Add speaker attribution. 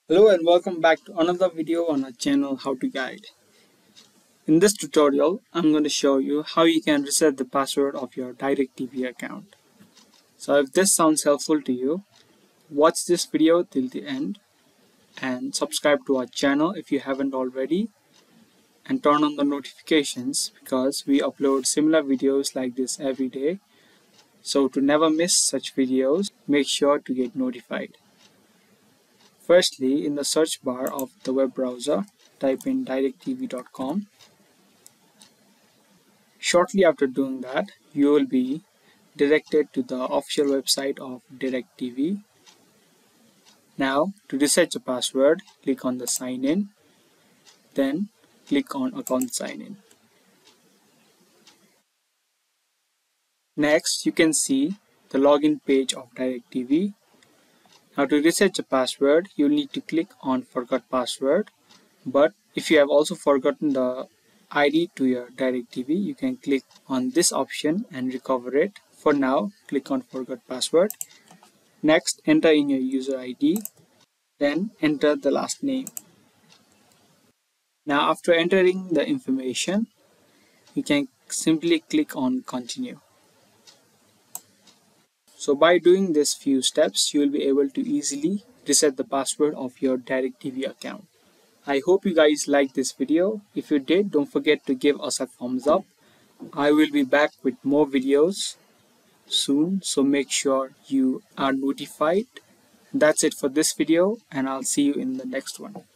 Speaker 1: Hello and welcome back to another video on our channel How to Guide. In this tutorial, I'm going to show you how you can reset the password of your DirecTV account. So if this sounds helpful to you, watch this video till the end and subscribe to our channel if you haven't already, and turn on the notifications because we upload similar videos like this every day. So to never miss such videos, make sure to get notified. Firstly, in the search bar of the web browser, type in directv.com. Shortly after doing that, you will be directed to the official website of DirecTV. Now, to reset your password, click on the sign in, then click on account sign in. Next, you can see the login page of DirecTV. Now to reset your password, you'll need to click on forgot password. But if you have also forgotten the ID to your DirecTV, you can click on this option and recover it. For now, click on forgot password. Next, enter in your user ID, then enter the last name. Now after entering the information, you can simply click on continue. So by doing these few steps, you will be able to easily reset the password of your DirecTV account. I hope you guys liked this video. If you did, don't forget to give us a thumbs up. I will be back with more videos soon, so make sure you are notified. That's it for this video, and I'll see you in the next one.